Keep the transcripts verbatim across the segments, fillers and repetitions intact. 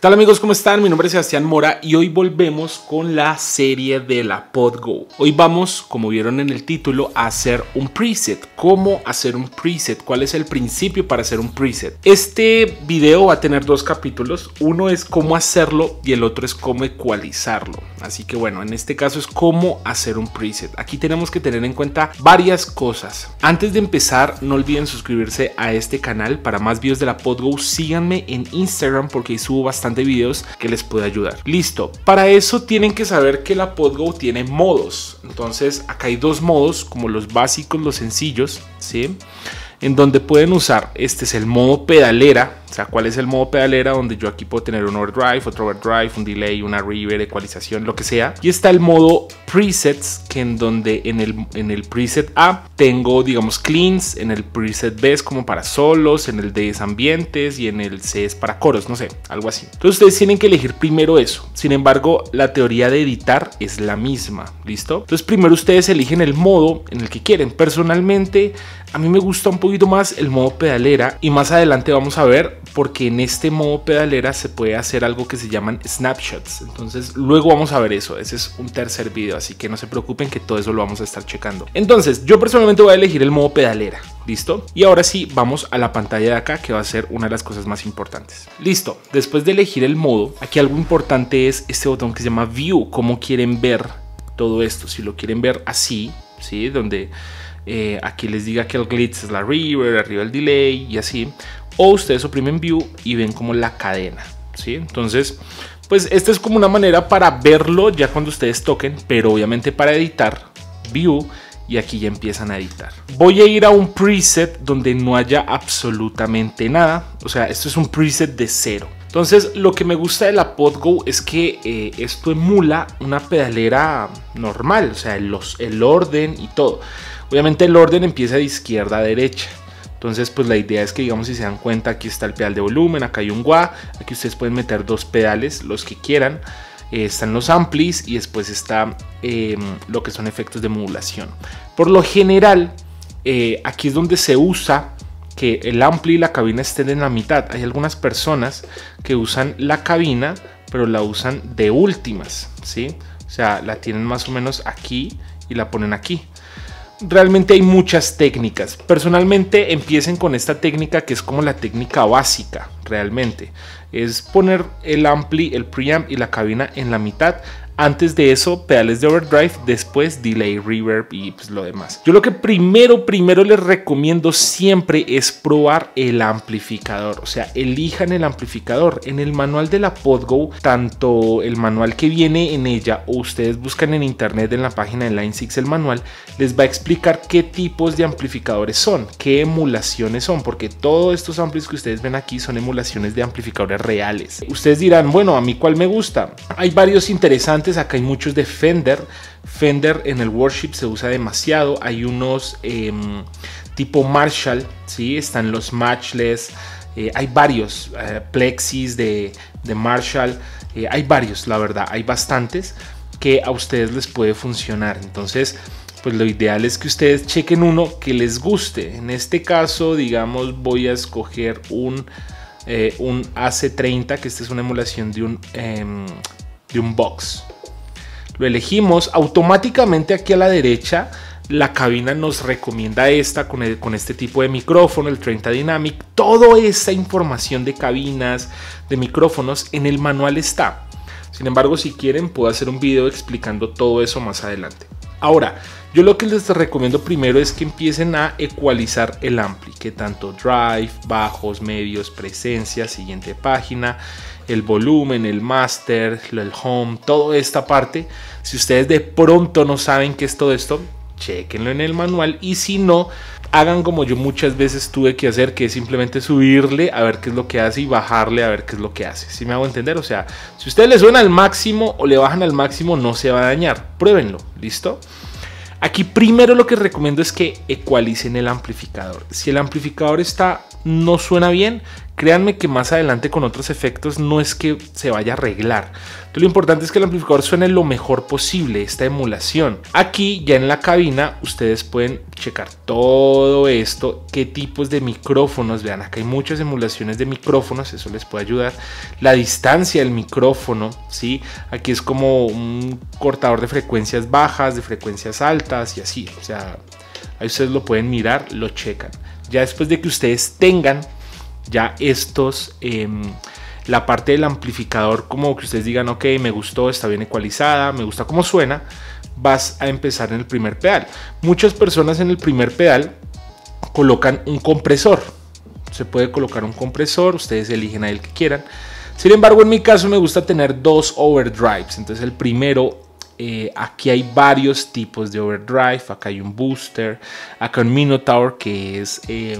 tal amigos? ¿Cómo están? Mi nombre es Sebastián Mora y hoy volvemos con la serie de la PodGo. Hoy vamos, como vieron en el título, a hacer un preset. ¿Cómo hacer un preset? ¿Cuál es el principio para hacer un preset? Este video va a tener dos capítulos. Uno es cómo hacerlo y el otro es cómo ecualizarlo. Así que bueno, en este caso es cómo hacer un preset. Aquí tenemos que tener en cuenta varias cosas. Antes de empezar, no olviden suscribirse a este canal para más videos de la PodGo. Síganme en Instagram porque ahí subo bastante videos que les puede ayudar. Listo, para eso tienen que saber que la PodGo tiene modos. Entonces acá hay dos modos, como los básicos, los sencillos, ¿sí? En donde pueden usar, este es el modo pedalera. O sea, ¿cuál es el modo pedalera? Donde yo aquí puedo tener un overdrive, otro overdrive, un delay, una reverb, ecualización, lo que sea. Y está el modo presets, que en donde en el, en el preset A tengo, digamos, cleans, en el preset B es como para solos, en el D es ambientes y en el C es para coros, no sé, algo así. Entonces ustedes tienen que elegir primero eso. Sin embargo, la teoría de editar es la misma, ¿listo? Entonces primero ustedes eligen el modo en el que quieren. Personalmente, a mí me gusta un poquito más el modo pedalera y más adelante vamos a ver porque en este modo pedalera se puede hacer algo que se llaman snapshots. Entonces luego vamos a ver eso. Ese es un tercer video, así que no se preocupen que todo eso lo vamos a estar checando. Entonces yo personalmente voy a elegir el modo pedalera. ¿Listo? Y ahora sí, vamos a la pantalla de acá, que va a ser una de las cosas más importantes. Listo, después de elegir el modo, aquí algo importante es este botón que se llama View. Cómo quieren ver todo esto. Si lo quieren ver así, ¿sí? Donde eh, aquí les diga que el glitch es la reverb, arriba el delay y así. O ustedes oprimen View y ven como la cadena, ¿sí? Entonces, pues esta es como una manera para verlo ya cuando ustedes toquen, pero obviamente para editar, View, y aquí ya empiezan a editar. Voy a ir a un preset donde no haya absolutamente nada. O sea, esto es un preset de cero. Entonces, lo que me gusta de la PodGo es que eh, esto emula una pedalera normal. O sea, los, el orden y todo. Obviamente el orden empieza de izquierda a derecha. Entonces, pues la idea es que, digamos, si se dan cuenta, aquí está el pedal de volumen, acá hay un wah. Aquí ustedes pueden meter dos pedales, los que quieran. Eh, están los amplis y después está eh, lo que son efectos de modulación. Por lo general, eh, aquí es donde se usa que el ampli y la cabina estén en la mitad. Hay algunas personas que usan la cabina, pero la usan de últimas, ¿sí? O sea, la tienen más o menos aquí y la ponen aquí. Realmente hay muchas técnicas. Personalmente empiecen con esta técnica que es como la técnica básica realmente. Es poner el ampli, el preamp y la cabina en la mitad. Antes de eso, pedales de overdrive, después delay, reverb y pues lo demás. Yo lo que primero, primero les recomiendo siempre es probar el amplificador. O sea, elijan el amplificador. En el manual de la PodGo, tanto el manual que viene en ella o ustedes buscan en internet en la página de Line six el manual, les va a explicar qué tipos de amplificadores son, qué emulaciones son, porque todos estos amplis que ustedes ven aquí son emulaciones de amplificadores reales. Ustedes dirán, bueno, ¿a mí cuál me gusta? Hay varios interesantes. Acá hay muchos de Fender. Fender en el worship se usa demasiado. Hay unos eh, tipo Marshall, ¿sí? Están los Matchless. Eh, hay varios eh, Plexis de, de Marshall. Eh, hay varios, la verdad. Hay bastantes que a ustedes les puede funcionar. Entonces, pues lo ideal es que ustedes chequen uno que les guste. En este caso, digamos, voy a escoger un, eh, un A C treinta, que esta es una emulación de un, eh, de un box. Lo elegimos. Automáticamente aquí a la derecha la cabina nos recomienda esta con, el, con este tipo de micrófono, el treinta Dynamic. Toda esa información de cabinas, de micrófonos en el manual está. Sin embargo, si quieren puedo hacer un video explicando todo eso más adelante. Ahora, yo lo que les recomiendo primero es que empiecen a ecualizar el ampli, que tanto drive, bajos, medios, presencia, siguiente página, el volumen, el master, el home, toda esta parte. Si ustedes de pronto no saben qué es todo esto, chequenlo en el manual, y si no, hagan como yo muchas veces tuve que hacer, que es simplemente subirle a ver qué es lo que hace y bajarle a ver qué es lo que hace. ¿Sí me hago entender? O sea, si ustedes le suena al máximo o le bajan al máximo, no se va a dañar. Pruébenlo, ¿listo? Aquí primero lo que recomiendo es que ecualicen el amplificador. Si el amplificador está, no suena bien, créanme que más adelante con otros efectos no es que se vaya a arreglar. Entonces, lo importante es que el amplificador suene lo mejor posible, esta emulación. Aquí ya en la cabina ustedes pueden checar todo esto, qué tipos de micrófonos. Vean, acá hay muchas emulaciones de micrófonos, eso les puede ayudar. La distancia del micrófono, ¿sí? Aquí es como un cortador de frecuencias bajas, de frecuencias altas y así. O sea, ahí ustedes lo pueden mirar, lo checan. Ya después de que ustedes tengan ya estos, eh, la parte del amplificador, como que ustedes digan, ok, me gustó, está bien ecualizada, me gusta cómo suena, vas a empezar en el primer pedal. Muchas personas en el primer pedal colocan un compresor. Se puede colocar un compresor, ustedes eligen ahí el que quieran. Sin embargo, en mi caso me gusta tener dos overdrives. Entonces el primero, eh, aquí hay varios tipos de overdrive. Acá hay un booster, acá un Minotaur, que es eh,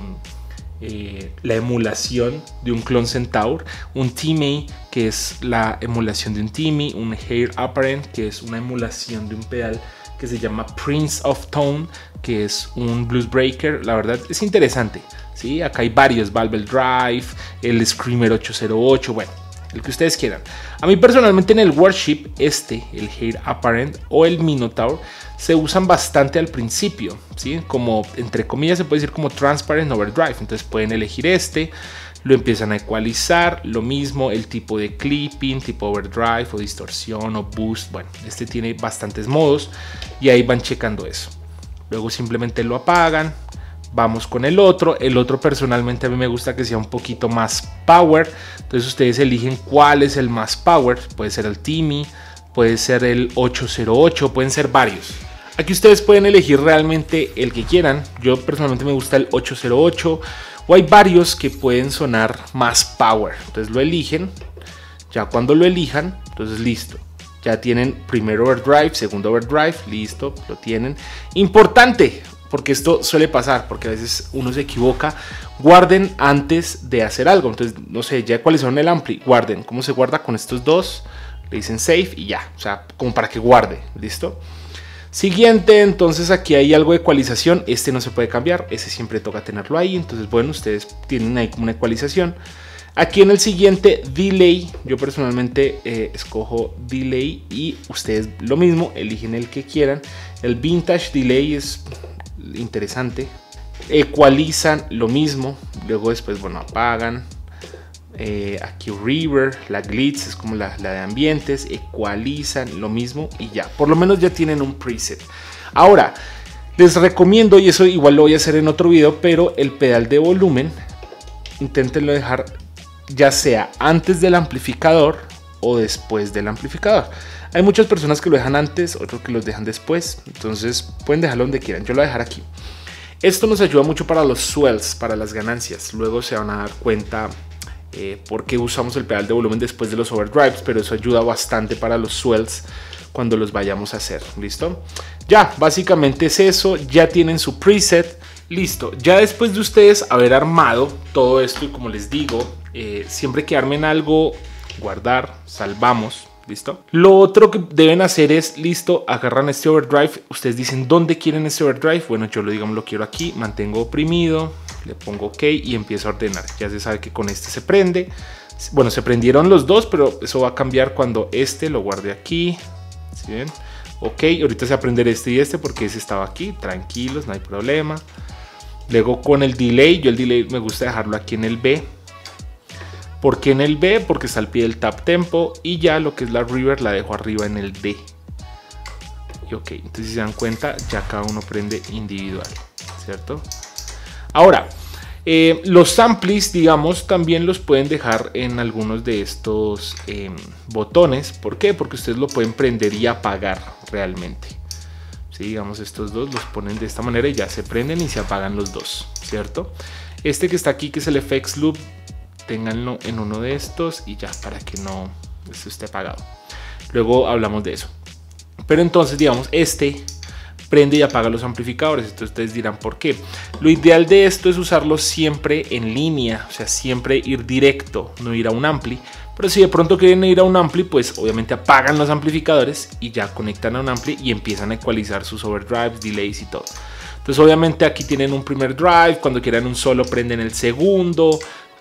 eh, la emulación de un clon Centaur, un Timmy, que es la emulación de un Timmy, un Heir Apparent, que es una emulación de un pedal que se llama Prince of Tone, que es un Blues Breaker. La verdad es interesante, ¿sí? Acá hay varios, Valve Drive, el Screamer ochocientos ocho, bueno, el que ustedes quieran. A mí personalmente en el Warship, este, el Heir Apparent o el Minotaur, se usan bastante al principio, ¿sí? Como, entre comillas, se puede decir como Transparent Overdrive. Entonces pueden elegir este, lo empiezan a ecualizar, lo mismo, el tipo de clipping, tipo overdrive o distorsión o boost. Bueno, este tiene bastantes modos y ahí van checando eso. Luego simplemente lo apagan. Vamos con el otro. El otro personalmente a mí me gusta que sea un poquito más power. Entonces ustedes eligen cuál es el más power. Puede ser el Timmy, puede ser el ochocientos ocho, pueden ser varios. Aquí ustedes pueden elegir realmente el que quieran. Yo personalmente me gusta el ochocientos ocho. O hay varios que pueden sonar más power. Entonces lo eligen. Ya cuando lo elijan, entonces listo. Ya tienen primer overdrive, segundo overdrive, listo, lo tienen. Importante, porque esto suele pasar, porque a veces uno se equivoca. Guarden antes de hacer algo. Entonces, no sé, ya ecualizaron el ampli, guarden. ¿Cómo se guarda? Con estos dos, le dicen save y ya. O sea, como para que guarde, listo. Siguiente, entonces aquí hay algo de ecualización. Este no se puede cambiar, ese siempre toca tenerlo ahí. Entonces, bueno, ustedes tienen ahí como una ecualización. Aquí en el siguiente, delay, yo personalmente eh, escojo delay y ustedes lo mismo, eligen el que quieran. El vintage delay es interesante. Ecualizan lo mismo, luego después, bueno, apagan. Eh, aquí reverb, la glitch es como la, la de ambientes, ecualizan lo mismo y ya, por lo menos ya tienen un preset. Ahora, les recomiendo, y eso igual lo voy a hacer en otro video, pero el pedal de volumen, inténtenlo dejar ya sea antes del amplificador o después del amplificador. Hay muchas personas que lo dejan antes, otros que los dejan después, entonces pueden dejarlo donde quieran. Yo lo voy a dejar aquí. Esto nos ayuda mucho para los swells, para las ganancias. Luego se van a dar cuenta eh, por qué usamos el pedal de volumen después de los overdrives, pero eso ayuda bastante para los swells cuando los vayamos a hacer. ¿Listo? Ya, básicamente es eso. Ya tienen su preset. Listo. Ya después de ustedes haber armado todo esto y como les digo, eh, siempre que armen algo, guardar, salvamos. ¿Listo? Lo otro que deben hacer es, listo, agarran este overdrive. Ustedes dicen, ¿dónde quieren este overdrive? Bueno, yo lo digamos, lo quiero aquí. Mantengo oprimido, le pongo OK y empiezo a ordenar. Ya se sabe que con este se prende. Bueno, se prendieron los dos, pero eso va a cambiar cuando este lo guarde aquí. ¿Sí ven? OK, ahorita se va a prender este y este porque ese estaba aquí. Tranquilos, no hay problema. Luego con el delay, yo el delay me gusta dejarlo aquí en el B. ¿Por qué en el B? Porque está al pie del tap tempo y ya lo que es la reverb la dejo arriba en el D. Y ok, entonces si se dan cuenta ya cada uno prende individual, ¿cierto? Ahora, eh, los samples, digamos, también los pueden dejar en algunos de estos eh, botones. ¿Por qué? Porque ustedes lo pueden prender y apagar realmente. Sí, digamos, estos dos los ponen de esta manera y ya se prenden y se apagan los dos, ¿cierto? Este que está aquí, que es el F X Loop, ténganlo en uno de estos y ya, para que no esté apagado. Luego hablamos de eso. Pero entonces, digamos, este prende y apaga los amplificadores. Entonces ustedes dirán, ¿por qué? Lo ideal de esto es usarlo siempre en línea, o sea, siempre ir directo, no ir a un ampli. Pero si de pronto quieren ir a un ampli, pues obviamente apagan los amplificadores y ya conectan a un ampli y empiezan a ecualizar sus overdrives, delays y todo. Entonces obviamente aquí tienen un primer drive, cuando quieran un solo prenden el segundo.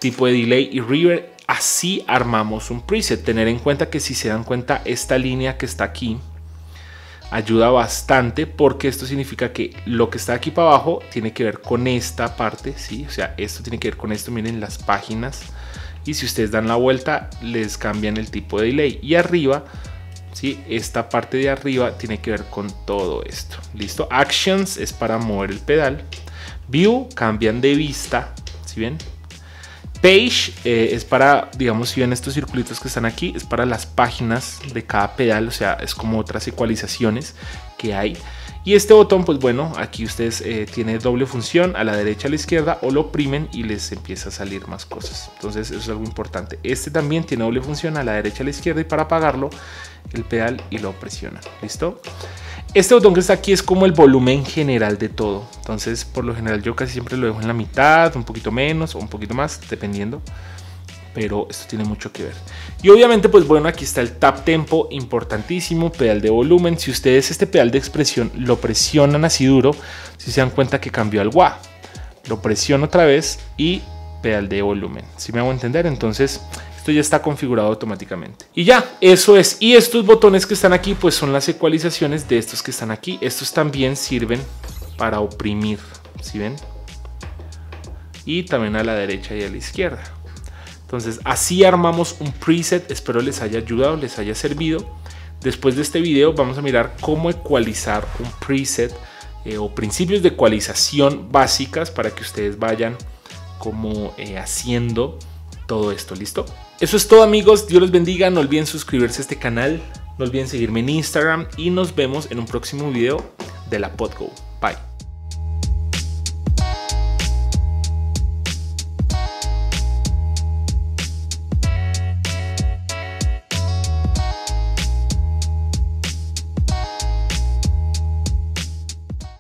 tipo de delay y reverb. Así armamos un preset. Tener en cuenta que si se dan cuenta, esta línea que está aquí ayuda bastante, porque esto significa que lo que está aquí para abajo tiene que ver con esta parte, ¿sí? O sea, esto tiene que ver con esto, miren las páginas, y si ustedes dan la vuelta les cambian el tipo de delay, y arriba, ¿sí? Esta parte de arriba tiene que ver con todo esto, ¿listo? Actions es para mover el pedal, View cambian de vista, ¿sí ven? Page eh, es para, digamos, si ven estos circulitos que están aquí, es para las páginas de cada pedal, o sea, es como otras ecualizaciones que hay. Y este botón, pues bueno, aquí ustedes eh, tienen doble función, a la derecha, a la izquierda, o lo oprimen y les empieza a salir más cosas. Entonces eso es algo importante. Este también tiene doble función, a la derecha, a la izquierda, y para apagarlo, el pedal y lo presionan. ¿Listo? Este botón que está aquí es como el volumen general de todo. Entonces, por lo general, yo casi siempre lo dejo en la mitad, un poquito menos o un poquito más, dependiendo. Pero esto tiene mucho que ver. Y obviamente, pues bueno, aquí está el tap tempo, importantísimo, pedal de volumen. Si ustedes este pedal de expresión lo presionan así duro, si se dan cuenta que cambió al wah, lo presiono otra vez y pedal de volumen. ¿Sí me hago entender? Entonces, esto ya está configurado automáticamente. Y ya, eso es. Y estos botones que están aquí, pues son las ecualizaciones de estos que están aquí. Estos también sirven para oprimir, ¿sí ven? Y también a la derecha y a la izquierda. Entonces, así armamos un preset. Espero les haya ayudado, les haya servido. Después de este video vamos a mirar cómo ecualizar un preset eh, o principios de ecualización básicas para que ustedes vayan como eh, haciendo todo esto. ¿Listo? Eso es todo, amigos. Dios los bendiga. No olviden suscribirse a este canal. No olviden seguirme en Instagram y nos vemos en un próximo video de la PodGo. Bye.